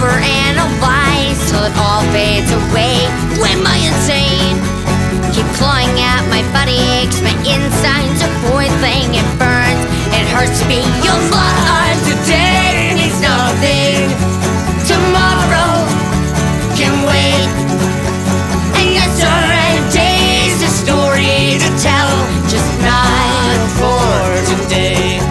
overanalyze till it all fades away. Am I insane? Keep clawing at my body aches, my insides are boiling, it burns, it hurts me. Your life today means nothing. Tomorrow can wait. And yesterday's a story to tell, just not for today.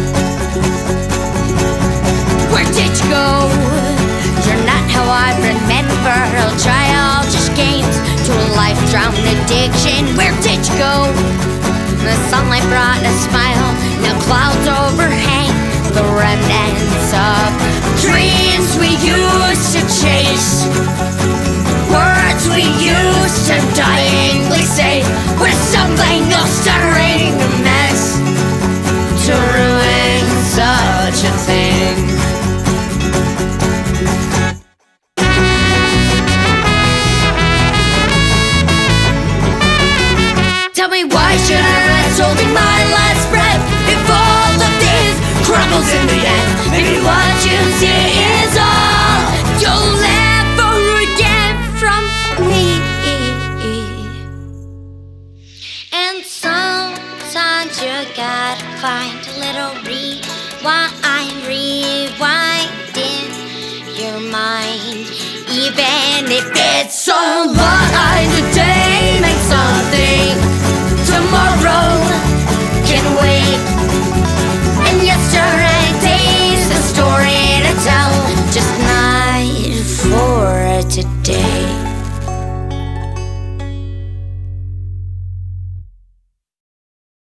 Where did you go? You're not how I remember. I'll try all just games to a life drowned addiction. Where did you go? The sunlight brought a smile, now clouds overhang the remnants of dreams we used to chase, words we used to dyingly say. We're stumbling, no stuttering, a mess to ruin such a thing. Tell me, why should I rest holding my last breath if all of this crumbles in the end? Maybe what you see is all you'll ever get from me. And sometimes you gotta find a little rewind in your mind. Even if it's so blind, a day makes something